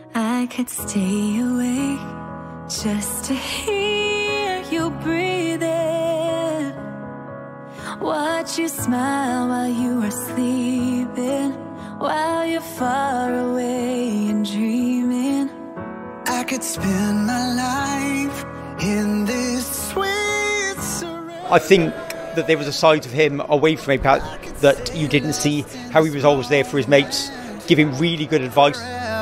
I could stay awake just to hear you breathing, watch you smile while you are sleeping, while you're far away and dreaming. I could spend my life in this sweet surrender. I think that there was a side of him away from APAT that you didn't see, how he was always there for his mates, giving really good advice.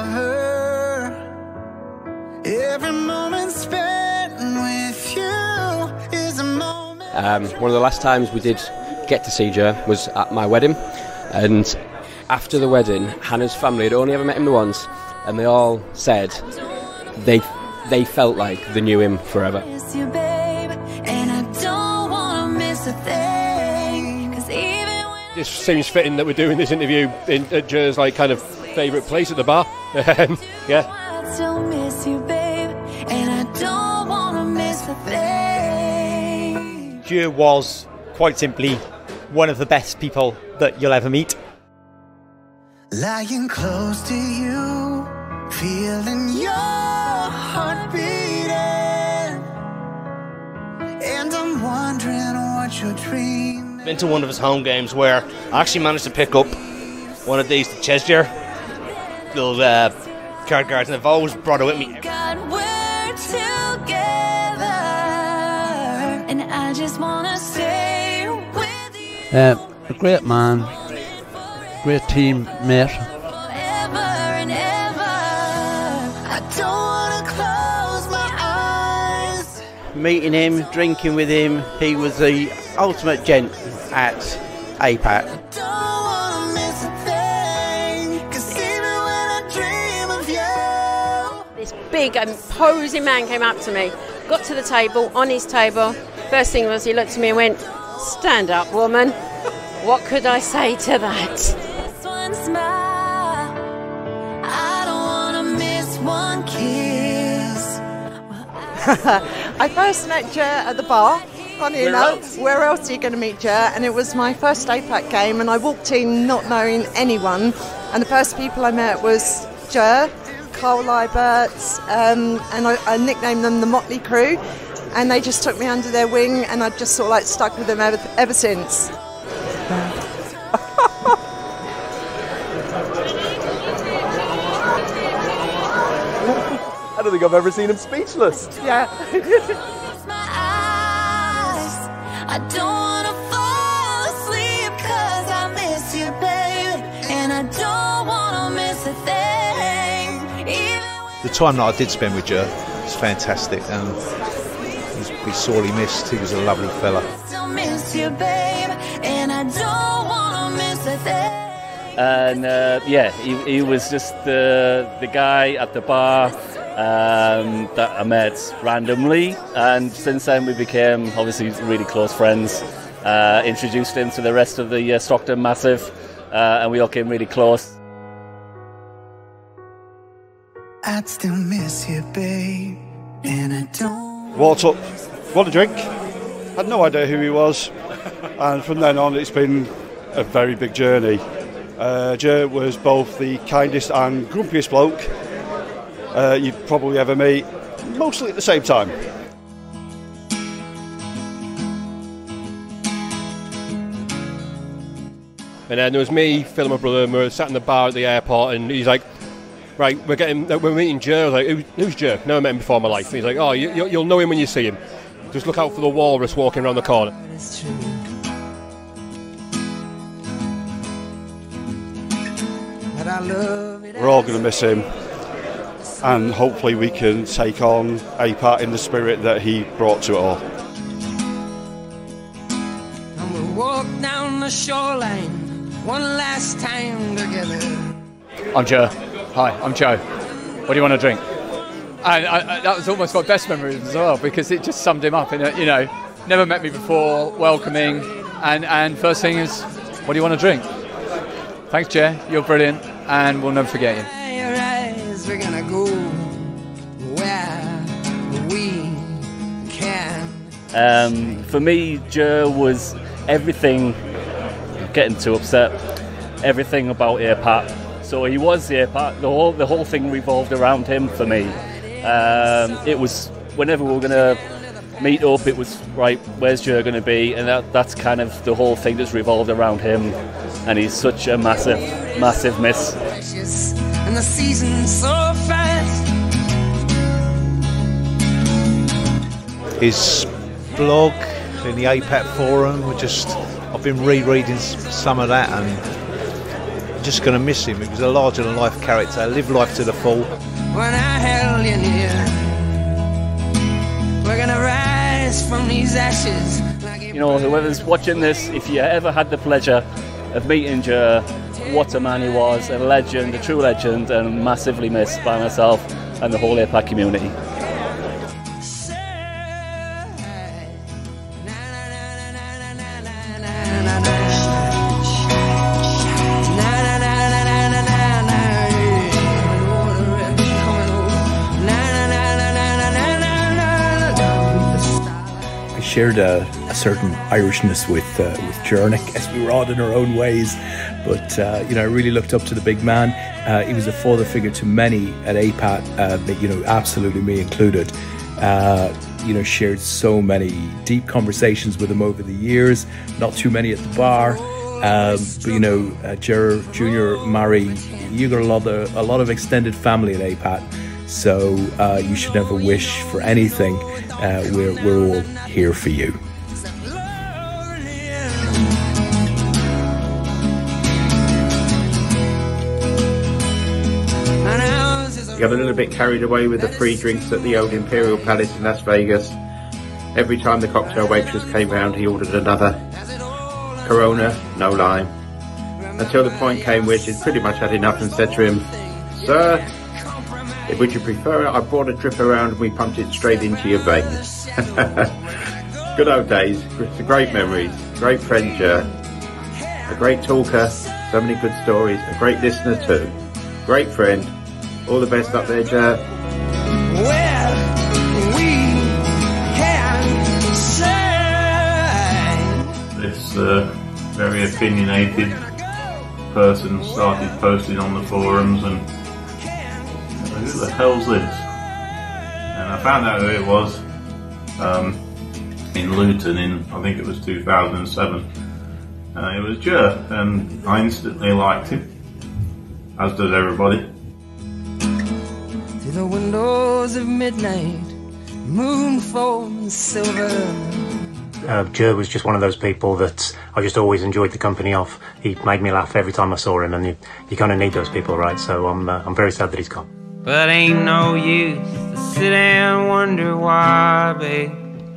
Every moment spent with you is a moment. One of the last times we did get to see Joe was at my wedding, and after the wedding, Hannah's family had only ever met him once, and they all said they felt like they knew him forever. It seems fitting that we're doing this interview at Joe's like kind of favourite place at the bar. Yeah. I still miss you, babe, and I don't wanna miss a thing. Joe was, quite simply, one of the best people that you'll ever meet. Lying close to you, feeling your heart beating, and I'm wondering what you're dreaming. Been to one of his home games where I actually managed to pick up one of these Chesdale little card cards, and I've always brought it with me. God, we're together, and I just wanna stay with you. A great man, great teammate. Forever and ever. I don't wanna close my eyes. Meeting him, drinking with him, he was the ultimate gent at APAT. Don't wanna miss a thing, 'cause even when I dream of you. This big imposing man came up to me, got to the table, on his table. First thing was he looked at me and went, "Stand up, woman." What could I say to that? Just one smile. I don't wanna miss one kiss. I first met Joe at the bar. Funny enough, where else are you going to meet Joe? And it was my first APAT game, and I walked in not knowing anyone, and the first people I met was Joe, Carl Libert, and I nicknamed them the Motley Crew, and they just took me under their wing, and I've just sort of like stuck with them ever since. I don't think I've ever seen him speechless. Yeah. I don't wanna fall asleep 'cause I miss you, baby, and I don't wanna miss a thing. The time that I did spend with Joe was fantastic, and he's sorely missed. He was a lovely fella. Still miss you, babe, and I don't wanna miss a thing. And yeah, he was just the guy at the bar that I met randomly, and since then we became obviously really close friends. Introduced him to the rest of the Stockton Massive, and we all came really close. I'd still miss you, babe, and I don't. Walked up, want a drink? Had no idea who he was, and from then on it's been a very big journey. Joe was both the kindest and grumpiest bloke you'd probably ever meet, mostly at the same time. And then there was me, Phil and my brother, and we were sat in the bar at the airport, and he's like, "Right, we're meeting Joe." I was like, "Who's Joe? Never met him before in my life." And he's like, "Oh, you'll know him when you see him. Just look out for the walrus walking around the corner." We're all going to miss him, and hopefully we can take on APAT in the spirit that he brought to it all. And we'll walk down the shoreline one last time together. I'm Joe. Hi, I'm Joe. What do you want to drink? And that was almost my best memory as well, because it just summed him up. You know, never met me before, welcoming, and first thing is, what do you want to drink? Thanks, Joe. You're brilliant, and we'll never forget you. Your eyes, we're gonna go where we can. For me, Joe was everything. Getting too upset. Everything about APAT. So he was the APAT. The whole thing revolved around him for me. It was whenever we were going to meet up, it was right. Where's Joe going to be? And that's kind of the whole thing that's revolved around him. And he's such a massive, massive miss. And the season's so fast. His blog in the APAT forum, I've been rereading some of that, and I'm just going to miss him. He was a larger than life character, lived life to the full. When I held you near, we're gonna rise from these ashes. You know, whoever's watching this, if you ever had the pleasure of meeting Joe, what a man he was, a legend, a true legend, and massively missed by myself and the whole APAT community. Shared a certain Irishness with Jern. I guess we were odd in our own ways, but you know, I really looked up to the big man. He was a father figure to many at APAT, but you know, absolutely me included. You know, shared so many deep conversations with him over the years. Not too many at the bar, but you know, Ger Junior, Murray, you got a lot of extended family at APAT. So you should never wish for anything. We're all here for you. Got a little bit carried away with the free drinks at the old Imperial Palace in Las Vegas. Every time the cocktail waitress came round, he ordered another Corona, no lime. Until the point came where she'd pretty much had enough and said to him, "Sir, would you prefer it? I brought a drip around and we pumped it straight into your veins." Good old days, great memories, great friend Joe, a great talker, so many good stories, a great listener too, great friend. All the best up there, Joe. Well, we can say This very opinionated person started posting on the forums, and who the hell's this? And I found out who it was in Luton in, I think it was 2007. It was Joe, and I instantly liked him, as does everybody. through the windows of midnight, moon falls silver. Joe was just one of those people that I just always enjoyed the company of. He made me laugh every time I saw him, and you kind of need those people, right? So I'm very sad that he's gone. But ain't no use to sit and wonder why, babe.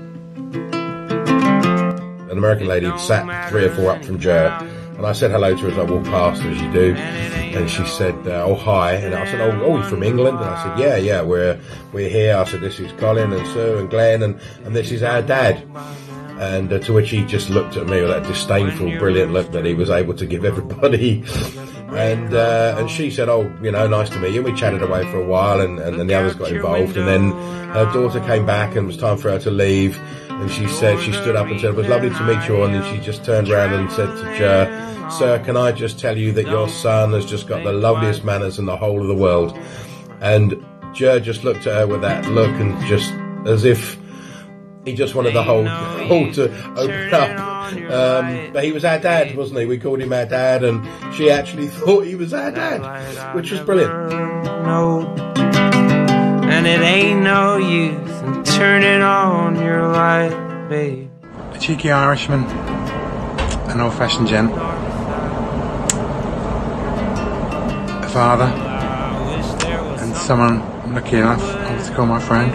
An American lady sat 3 or 4 up from Joe, and I said hello to her as I walked past her, as you do, and she said, "Oh, hi," and I said, "Oh, you from England?" And I said, "Yeah, we're here." I said, "This is Colin and Sue and Glenn, and this is our dad." And to which he just looked at me with that disdainful, brilliant look that he was able to give everybody. And she said, "Oh, you know, nice to meet you." We chatted away for a while, and then the others got involved. And then her daughter came back, and it was time for her to leave. And she said, she stood up and said, "It was lovely to meet you all." And then she just turned around and said to Joe, "Sir, can I just tell you that your son has just got the loveliest manners in the whole of the world?" And Joe just looked at her with that look, and just as if he just wanted the whole to open up. But he was our dad, wasn't he? We called him our dad, and she actually thought he was our dad, which was brilliant. And it ain't no use in turning on your light, babe. A cheeky Irishman, an old-fashioned gent, a father, and someone I'm lucky enough to call my friend.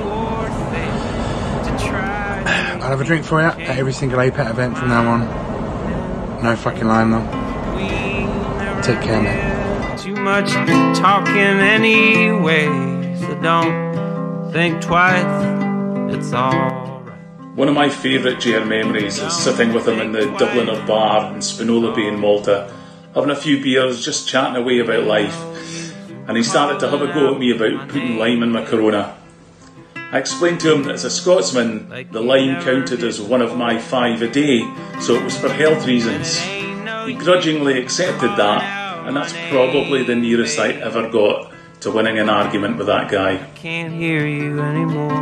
I'll have a drink for you at every single APAT event from now on. No fucking lying though. Take care, mate. Too much talking anyway, so don't think twice, it's all right. One of my favourite JR memories is sitting with him in the Dubliner bar in Spinola Bay in Malta, having a few beers, just chatting away about life. And he started to have a go at me about putting lime in my Corona. I explained to him that as a Scotsman, the lime counted as one of my 5 a day, so it was for health reasons. He grudgingly accepted that, and that's probably the nearest I ever got to winning an argument with that guy. Can't hear you anymore.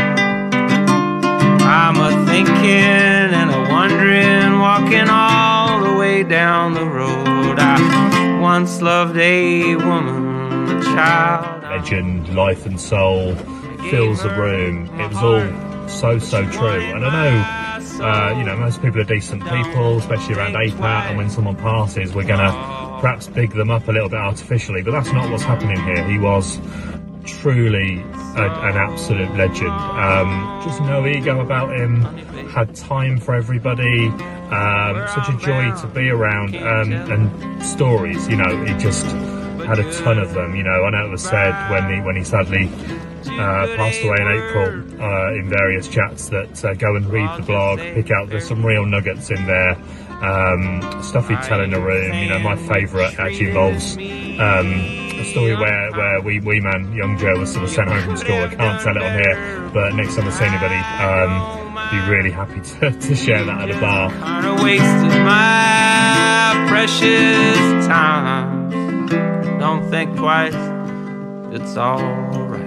I'm a thinking and a wondering, walking all the way down the road. I once loved a woman, a child. Legend, life and soul, fills the room. It was all so true. And I know, most people are decent people, especially around APAT, and when someone passes, we're going to perhaps big them up a little bit artificially, but that's not what's happening here. He was truly an absolute legend. Just no ego about him, had time for everybody, such a joy to be around, and stories, he just had a ton of them. I know it was said when he sadly passed away in April in various chats that go and read the blog, pick out, there's some real nuggets in there. Stuff he'd tell in a room. My favourite actually involves a story where wee man, young Joe, was sort of sent home from school. I can't tell it on here, but next time I see anybody, be really happy to share that at a bar. Kinda wasted my precious time. Don't think twice, it's alright.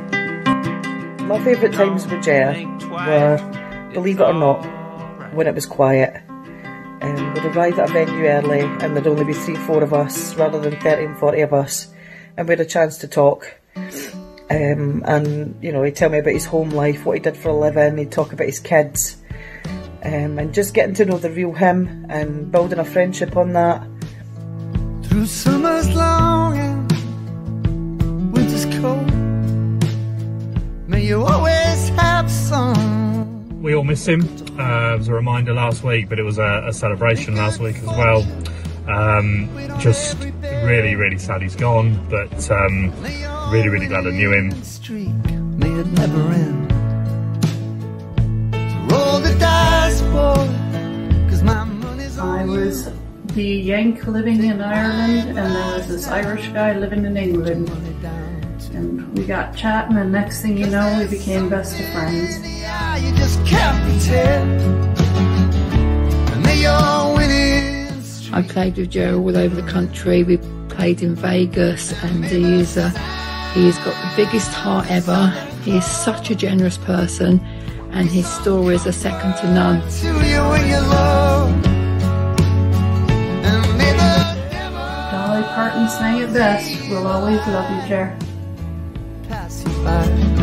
My favourite times with Jer were, believe it or not, when it was quiet. We'd arrive at a venue early and there'd only be 3-4 of us rather than 30 and 40 of us, and we had a chance to talk. And he'd tell me about his home life, what he did for a living, he'd talk about his kids, and just getting to know the real him and building a friendship on that. Through summer's long and winter's cold, may you always have some. We all miss him. It was a reminder last week, but it was a celebration last week as well. Just really sad he's gone, but really glad I knew him. May it never end. Roll the dice, boy, 'cause my money's on I was the Yank living in Ireland, and there was this Irish guy living in England. And we got chatting, and next thing you know, we became best of friends. You just can't pretend. And they are winning. I played with Joe all over the country. We played in Vegas, and he's got the biggest heart ever. He is such a generous person, and his stories are second to none. Dolly Parton sang it best. We'll always love you, Jer. Pass you by.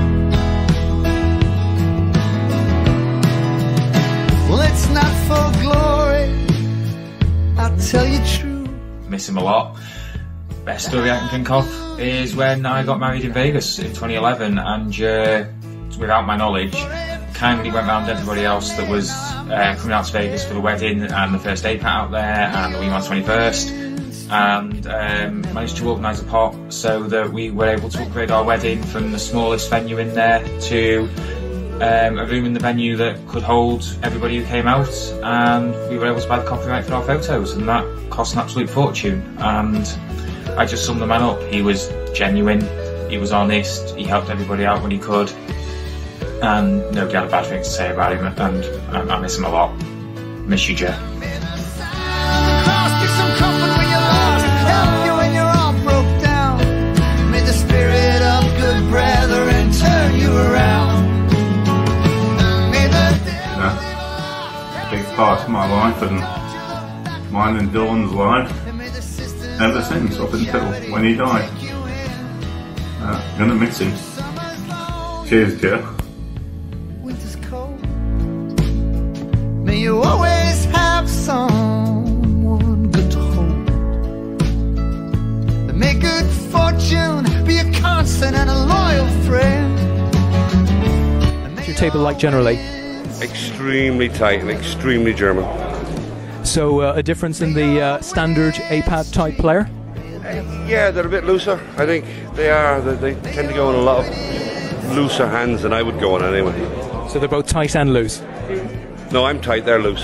Well, it's not for glory, I'll tell you true. Miss him a lot. Best story I can think of is when I got married in Vegas in 2011, and without my knowledge, kindly went round everybody else that was coming out to Vegas for the wedding and the first APAT out there and the Wee Man's 21st, and managed to organise a pot so that we were able to upgrade our wedding from the smallest venue in there to a room in the venue that could hold everybody who came out, and we were able to buy the copyright for our photos, and that cost an absolute fortune. And I just summed the man up. He was genuine, he was honest, he helped everybody out when he could, and nobody had a bad thing to say about him, and I miss him a lot. Miss you, Joe. Part of my life, and mine and Dylan's life ever since, up until when he died. Gonna miss him. Cheers, Joe. Winter's cold. May you always have someone good to hold. And may good fortune be a constant and a loyal friend. What's your table like generally? Extremely tight and extremely German. So a difference in the standard APAT type player? Yeah, they're a bit looser. I think they are. They tend to go in a lot of looser hands than I would go in anyway. So they're both tight and loose? No, I'm tight, they're loose.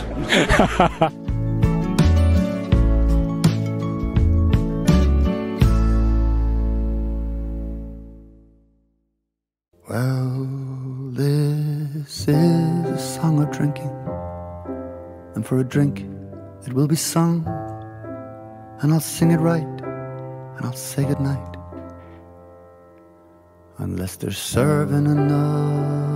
Well, this is a song of drinking, and for a drink it will be sung. and I'll sing it right, and I'll say goodnight, unless they're serving another